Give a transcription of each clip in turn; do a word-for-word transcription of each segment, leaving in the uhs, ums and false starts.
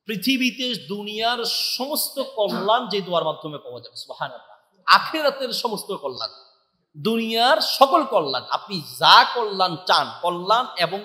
পৃথিবীতে দুনিয়ার সমস্ত কল্যাণ যে দোয়ার মাধ্যমে পাওয়া যাবে, সুবহানাল্লাহ। আখিরাতের সমস্ত কল্যাণ, দুনিয়ার সকল কল্যাণ, আপনি যা কল্যাণ চান, কল্যাণ এবং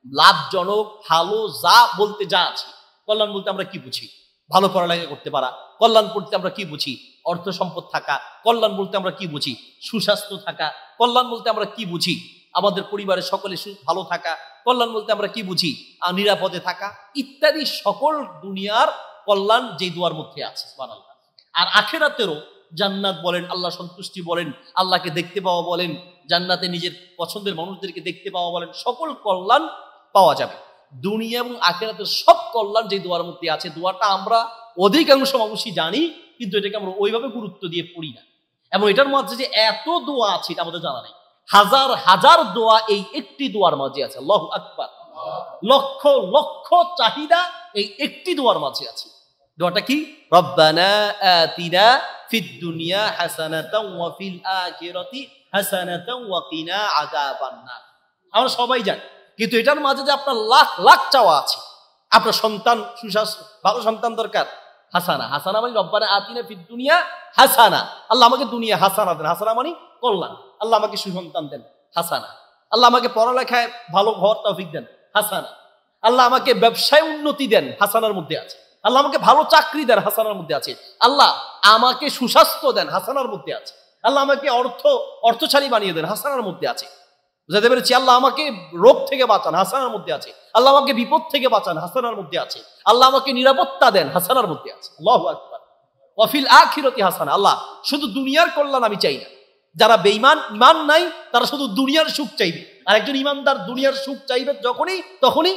লাভজনক ভালো যা বলতে যা আছে। কল্যাণ বলতে আমরা কি বুঝি? ভালো পড়ালেখা করতে পারা। কল্যাণ বলতে আমরা কি বুঝি? অর্থ সম্পদ থাকা। কল্যাণ বলতে আমরা কি বুঝি? সুস্বাস্থ্য থাকা। কল্যাণ বলতে আমরা কি বুঝি? আমাদের পরিবারের সকলে ভালো থাকা। কল্যাণ বলতে আমরা কি বুঝি? নিরাপদে থাকা ইত্যাদি সকল দুনিয়ার কল্যাণ যে দুয়ার মধ্যে আছে, সুবহানাল্লাহ। আর আখিরাতেরও জান্নাত বলেন, আল্লাহ সন্তুষ্টি বলেন, আল্লাহকে দেখতে পাওয়া বলেন, জান্নাতে নিজের পছন্দের মানুষদেরকে দেখতে পাওয়া বলেন, সকল কল্যাণ পাওয়া যাবে। দুনিয়া এবং আখিরাতের সব কল্যাণ যে দোয়ার মধ্যে আছে, দোয়াটা আমরা অধিকাংশ মানুষই জানি, কিন্তু এটাকে আমরা ওইভাবে গুরুত্ব দিয়ে পড়ি না। এবং এটার মাঝে যে এত দোয়া আছে এটা আমাদের জানা নেই। হাজার হাজার দোয়া এই একটি দোয়ার মাঝে আছে। আল্লাহু আকবার। লক্ষ লক্ষ চাহিদা এই একটি দোয়ার মাঝে আছে। দোয়াটা কি? রব্বানা আতিনা ফিদ দুনিয়া হাসানাতাও ওয়া ফিল আখিরাতি হাসানাতাও ওয়া কিনা আযাবান নার। আমরা সবাই জানি, কিন্তু এটার মাঝে যে আপনার লাখ লাখ চাওয়া আছে। আপনার সন্তান সুস্বাস্থ্য, ভালো সন্তান দরকার, হাসানা। হাসানা মানে রব্বানা আতিনা ফিদ দুনিয়া হাসানা, আল্লাহ আমাকে দুনিয়া হাসানা দেন। হাসানা মানে কল্যাণ। আল্লাহ আমাকে সুসন্তান দেন, হাসানা। আল্লাহ আমাকে পড়ালেখায় ভালো হওয়ার তৌফিক দেন, হাসানা। আল্লাহ আমাকে ব্যবসায় উন্নতি দেন, হাসানার মধ্যে আছে। আল্লাহ আমাকে ভালো চাকরি দেন, হাসানার মধ্যে আছে। আল্লাহ আমাকে সুস্বাস্থ্য দেন, হাসানার মধ্যে আছে। আল্লাহ আমাকে অর্থ অর্থশালী বানিয়ে দেন, হাসানার মধ্যে আছে। বুঝতে পেরেছি? আল্লাহ আমাকে রোগ থেকে বাঁচান, হাসানার মধ্যে আছে। আল্লাহ আমাকে বিপদ থেকে বাঁচান, হাসানার মধ্যে আছে। আল্লাহ আমাকে নিরাপত্তা দেন, হাসানার মধ্যে আছে। আল্লাহু আকবার। ওয়া ফিল আখিরাতি হাসানা। আল্লাহ শুধু দুনিয়ার কল্যাণ আমি চাই না। যারা বেঈমান, ঈমান নাই, তারা শুধু দুনিয়ার সুখ চাইবে। আর একজন ঈমানদার দুনিয়ার সুখ চাইবে যখনই, তখনই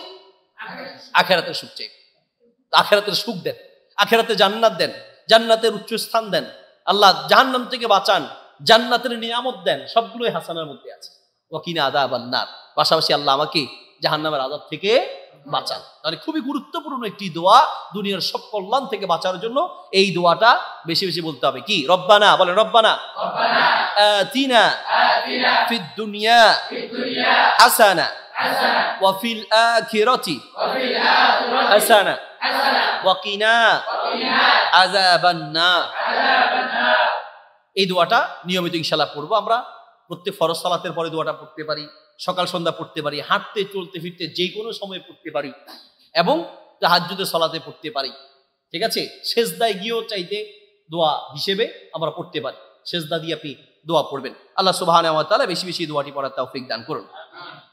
আখিরাতের সুখ চাইবে। আখিরাতের সুখ দেন, আখিরাতে জান্নাত দেন, জান্নাতের উচ্চ স্থান দেন। আল্লাহ জাহান্নাম থেকে বাঁচান, জান্নাতের নিয়ামত দেন, সবগুলোই হাসানার মধ্যে আছে। ওয়া কিনা আযাবান নার। পাশাপাশি আল্লাহ আমাকে জাহান্নামের আযাব থেকে বাঁচান। তাহলে খুবই গুরুত্বপূর্ণ একটি দোয়া, দুনিয়ার সব কল্যাণ থেকে বাঁচার জন্য এই দোয়াটা বেশি বেশি বলতে হবে। কি? রব্বানা বলেন, রব্বানা আতিনা ফিদ দুনিয়া হাসানা ওয়া ফিল আখিরাতি হাসানা ওয়া কিনা আযাবান নার। এই দোয়াটা নিয়মিত ইনশাআল্লাহ পড়বো আমরা। প্রত্যেক ফরজ সালাতের পরে দোয়াটা পড়তে পারি, সকাল সন্ধ্যা পড়তে পারি, হাঁটতে চলতে ফিরতে যে কোনো সময় পড়তে পারি, এবং তাহাজ্জুদের সালাতে পড়তে পারি। ঠিক আছে? সেজদায় গিয়েও চাইতে দোয়া হিসেবে আমরা পড়তে পারি। সেজদা দিয়ে আপনি দোয়া পড়বেন। আল্লাহ সুবহানাহু ওয়া তাআলা বেশি বেশি দোয়াটি পড়ার তৌফিক দান করুন।